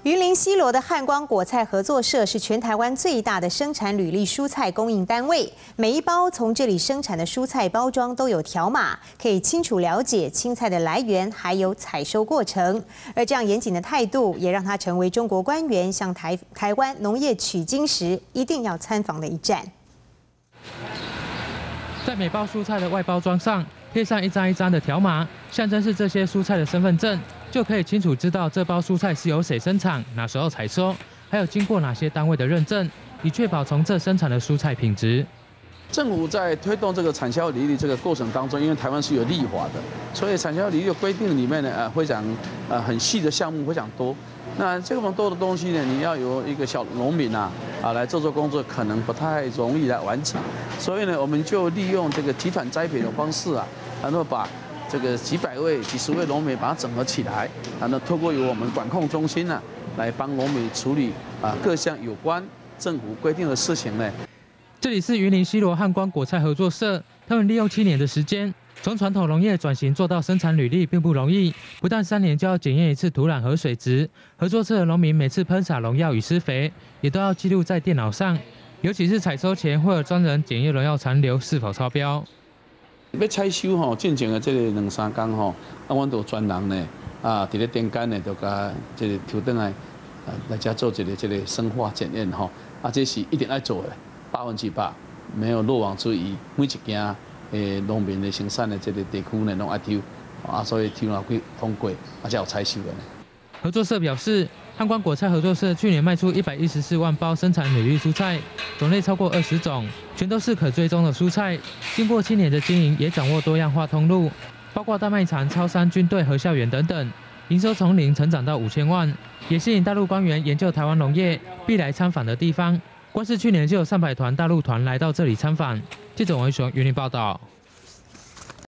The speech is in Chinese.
云林西螺的汉光果菜合作社是全台湾最大的生产履历蔬菜供应单位，每一包从这里生产的蔬菜包装都有条码，可以清楚了解青菜的来源还有采收过程。而这样严谨的态度，也让它成为中国官员向台湾农业取经时一定要参访的一站。 在每包蔬菜的外包装上贴上一张一张的条码，象征是这些蔬菜的身份证。 就可以清楚知道这包蔬菜是由谁生产、哪时候采收，还有经过哪些单位的认证，以确保从这生产的蔬菜品质。 政府在推动这个产销履历这个过程当中，因为台湾是有立法的，所以产销履历的规定里面呢，非常很细的项目非常多。那这么多的东西呢，你要由一个小农民来做工作，可能不太容易来完成。所以呢，我们就利用这个集团栽培的方式然后把 这个几百位、几十位农民把它整合起来，然后透过由我们管控中心来帮农民处理各项有关政府规定的事情呢。 这里是云林西螺汉光果菜合作社，他们利用7年的时间，从传统农业转型做到生产履历并不容易，不但3年就要检验一次土壤和水质，合作社的农民每次喷洒农药与施肥，也都要记录在电脑上，尤其是采收前会有专人检验农药残留是否超标。 要采收进前的这个2、3天阮都有专人呢伫咧电间呢，就甲这个抽转来遮做这个生化检验这是一定要做的，100%没有漏网之鱼。每一件农民的生产的这个地区呢，拢爱抽所以抽了去通过，才有采收的。 合作社表示，汉光果菜合作社去年卖出114万包生产履历蔬菜，种类超过20种，全都是可追踪的蔬菜。经过7年的经营，也掌握多样化通路，包括大卖场、超商、军队和校园等等，营收从0成长到5000万，也吸引大陆官员研究台湾农业必来参访的地方。光是去年就有300团大陆团来到这里参访。记者王一雄云林报道。